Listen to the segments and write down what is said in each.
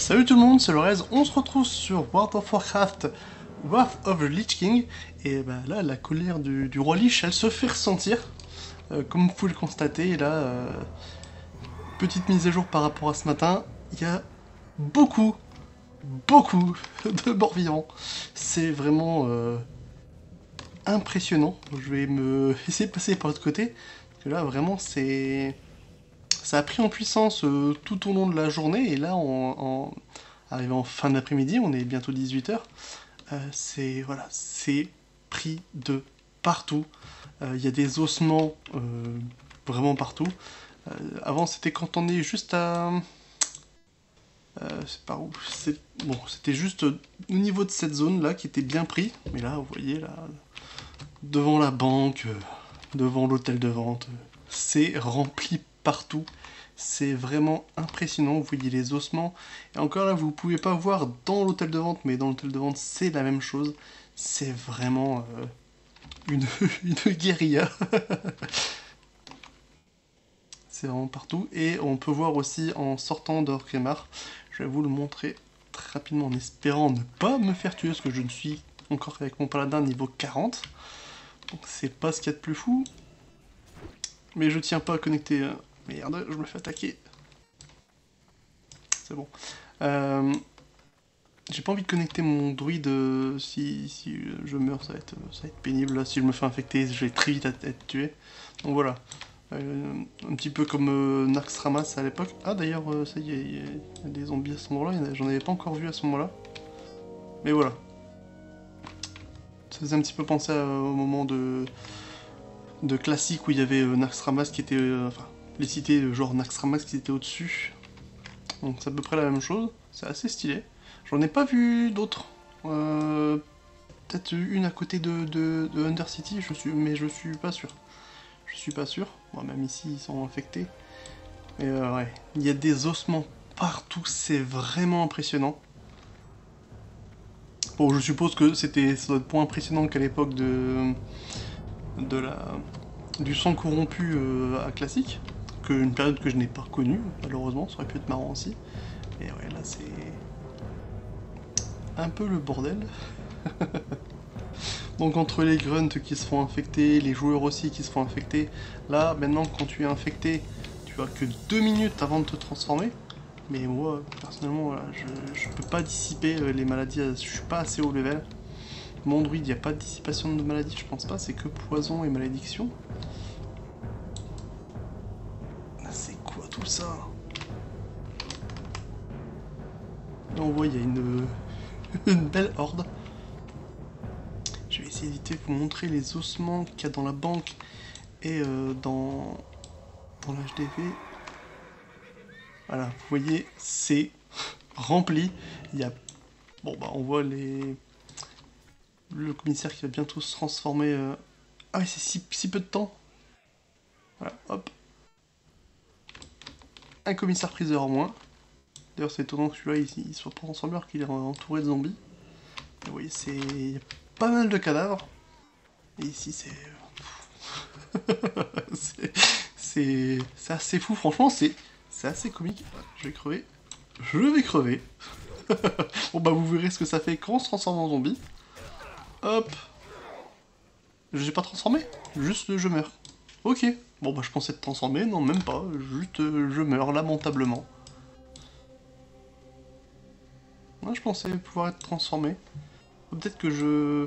Salut tout le monde, c'est Lorez, on se retrouve sur World of Warcraft Wrath of the Lich King, et bah là la colère du roi Lich elle se fait ressentir, comme vous pouvez le constater, là, petite mise à jour par rapport à ce matin, il y a beaucoup de morts vivants, c'est vraiment impressionnant. Je vais me essayer de passer par l'autre côté, parce que là vraiment ça a pris en puissance tout au long de la journée, et là, arrivé en fin d'après-midi, on est bientôt 18h, voilà, c'est pris de partout. Il y a des ossements vraiment partout. Avant, c'était quand on est juste à... c'est par où? Bon, c'était juste au niveau de cette zone-là qui était bien pris, mais là, vous voyez, là, devant la banque, devant l'hôtel de vente, c'est rempli partout. C'est vraiment impressionnant, vous voyez les ossements. Et encore là, vous pouvez pas voir dans l'hôtel de vente, mais dans l'hôtel de vente, c'est la même chose. C'est vraiment une guérilla. C'est vraiment partout. Et on peut voir aussi en sortant d'Orgrimmar, je vais vous le montrer très rapidement en espérant ne pas me faire tuer, parce que je ne suis encore avec mon paladin niveau 40. Donc c'est pas ce qu'il y a de plus fou. Mais je tiens pas à connecter... Merde, je me fais attaquer. C'est bon. J'ai pas envie de connecter mon druide. Si je meurs, ça va être pénible. Là, si je me fais infecter, je vais très vite être tué. Donc voilà. Un petit peu comme Naxxramas à l'époque. Ah d'ailleurs, ça y est, il y a des zombies à ce moment-là. J'en avais pas encore vu à ce moment-là. Mais voilà. Ça faisait un petit peu penser au moment de classique où il y avait Naxxramas qui était... enfin, les cités genre Naxxramas qui étaient au-dessus. Donc c'est à peu près la même chose. C'est assez stylé. J'en ai pas vu d'autres. Peut-être une à côté de Undercity, mais je suis pas sûr. Je suis pas sûr. Bon, même ici, ils sont infectés. Mais ouais, il y a des ossements partout. C'est vraiment impressionnant. Bon, je suppose que ça doit être moins impressionnant qu'à l'époque du sang corrompu à classique. Une période que je n'ai pas connue, malheureusement. Ça aurait pu être marrant aussi. Et ouais, là, c'est un peu le bordel. Donc entre les grunts qui se font infecter, les joueurs aussi qui se font infecter, là maintenant quand tu es infecté, tu as que 2 minutes avant de te transformer. Mais moi personnellement voilà, je peux pas dissiper les maladies, je suis pas assez haut level. Mon druide, il n'y a pas de dissipation de maladies, je pense pas, c'est que poison et malédiction. Là c'est quoi tout ça? Là on voit il y a une belle horde. Je vais essayer d'éviter de vous montrer les ossements qu'il y a dans la banque et dans l'HDV. Voilà, vous voyez, c'est rempli. Il y a... Bon bah on voit le commissaire qui va bientôt se transformer... Ah oui, c'est si peu de temps. Voilà, hop. Un commissaire-priseur en moins. D'ailleurs c'est étonnant que celui-là il soit pas transformé alors qu'il est entouré de zombies. Et vous voyez, il y a pas mal de cadavres. Et ici c'est... c'est assez fou, franchement, c'est assez comique. Je vais crever. Je vais crever. Bon bah vous verrez ce que ça fait quand on se transforme en zombie. Hop. Je n'ai pas transformé, juste je meurs. Ok. Bon bah je pensais être transformé, non même pas, juste je meurs lamentablement. Moi je pensais pouvoir être transformé. Peut-être que je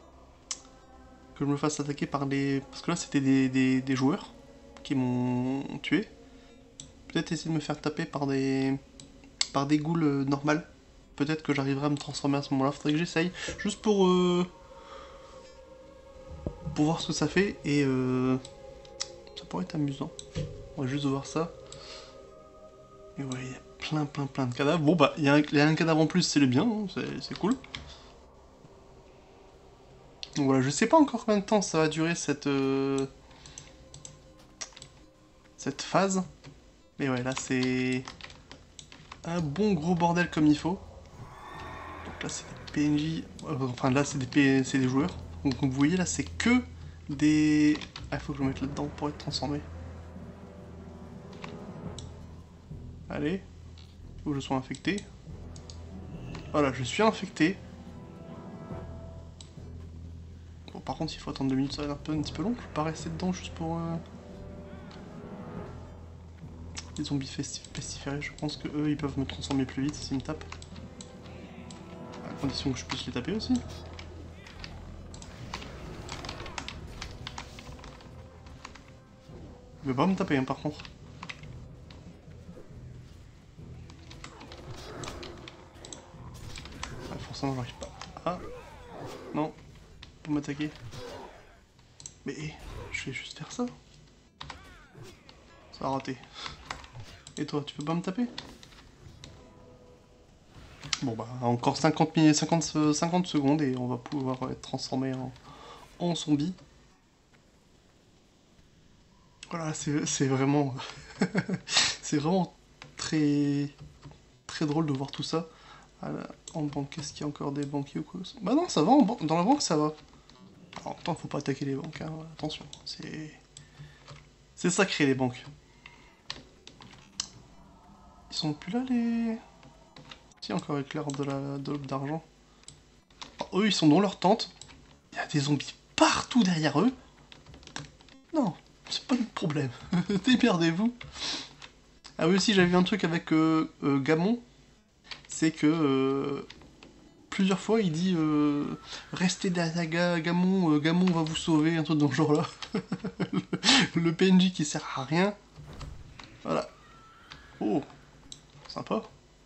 me fasse attaquer par des... Parce que là c'était des joueurs qui m'ont tué. Peut-être essayer de me faire taper par des ghouls normales. Peut-être que j'arriverai à me transformer à ce moment-là. Faudrait que j'essaye. Juste pour voir ce que ça fait. Et ça pourrait être amusant. On va juste voir ça. Et ouais, il y a plein de cadavres. Bon bah, il y a un cadavre en plus, c'est le bien. Hein, c'est cool. Donc voilà, je sais pas encore combien de temps ça va durer cette phase. Mais ouais, là c'est un bon gros bordel comme il faut. Donc là c'est des PNJ, enfin là c'est des joueurs. Donc comme vous voyez là c'est que des... Ah il faut que je me mette là-dedans pour être transformé. Allez, faut que je sois infecté. Voilà, je suis infecté. Bon, par contre, il faut attendre 2 minutes, ça va être un petit peu long. Je vais pas rester dedans juste pour... Les zombies pestiférés, je pense que eux ils peuvent me transformer plus vite s'ils me tapent. À condition que je puisse les taper aussi. Il veut pas me taper hein, par contre. Ah, forcément j'arrive pas. Ah non, pour m'attaquer. Mais je vais juste faire ça. Ça a raté. Et toi, tu peux pas me taper? Bon bah, encore 50 secondes et on va pouvoir être transformé en zombie. Voilà, c'est vraiment... c'est vraiment très drôle de voir tout ça. En banque, est-ce qu'il y a encore des banquiers ou quoi? Bah non, ça va, dans la banque ça va. Alors, en même temps, faut pas attaquer les banques, hein. Attention, c'est sacré les banques. Ils sont plus là les... Si, encore éclair d'argent. Oh, eux, ils sont dans leur tente. Il y a des zombies partout derrière eux. Non, c'est pas notre problème. Démerdez-vous. Ah oui, aussi, j'avais vu un truc avec Gamon. C'est que... plusieurs fois, il dit restez derrière Gamon, Gamon va vous sauver, un truc dans ce genre-là. le PNJ qui sert à rien. Voilà. Oh, sympa.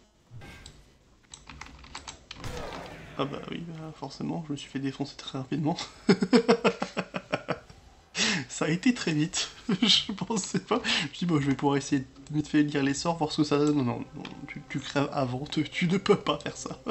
Ah bah oui, bah forcément, je me suis fait défoncer très rapidement. Ça a été très vite, je pensais pas. Je dis bon, je vais pouvoir essayer de vite fait lire les sorts, voir ce que ça donne. Non, tu crèves avant, tu ne peux pas faire ça.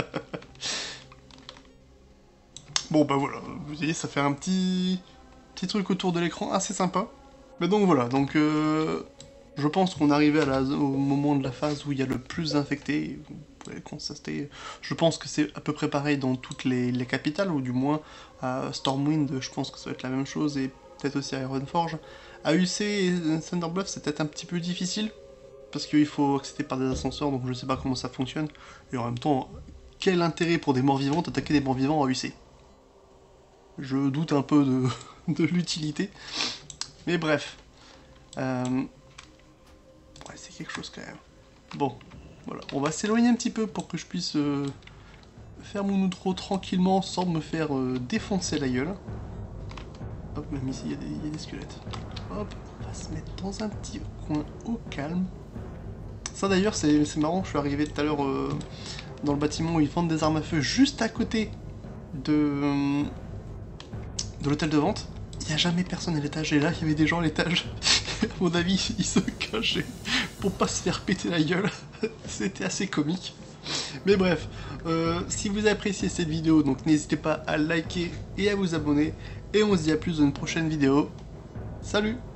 Bon bah voilà, vous voyez, ça fait un petit truc autour de l'écran assez sympa. Mais donc voilà, donc je pense qu'on est arrivé au moment de la phase où il y a le plus d'infectés. Vous pouvez le constater. Je pense que c'est à peu près pareil dans toutes les capitales, ou du moins à Stormwind, je pense que ça va être la même chose, et peut-être aussi à Ironforge. À UC et Thunderbluff, c'est peut-être un petit peu difficile, parce qu'il faut accéder par des ascenseurs, donc je sais pas comment ça fonctionne. Et en même temps, quel intérêt pour des morts-vivants d'attaquer des morts-vivants à UC? Je doute un peu de l'utilité. Mais bref. Ouais, c'est quelque chose quand même. Bon, voilà. On va s'éloigner un petit peu pour que je puisse faire mon outro tranquillement sans me faire défoncer la gueule. Hop, même ici, il y a des squelettes. Hop, on va se mettre dans un petit coin au calme. Ça d'ailleurs, c'est marrant, je suis arrivé tout à l'heure dans le bâtiment où ils vendent des armes à feu juste à côté de l'hôtel de vente. Il n'y a jamais personne à l'étage, et là il y avait des gens à l'étage. À mon avis, ils se cachaient pour pas se faire péter la gueule. C'était assez comique. Mais bref, si vous appréciez cette vidéo, donc n'hésitez pas à liker et à vous abonner. Et on se dit à plus dans une prochaine vidéo. Salut!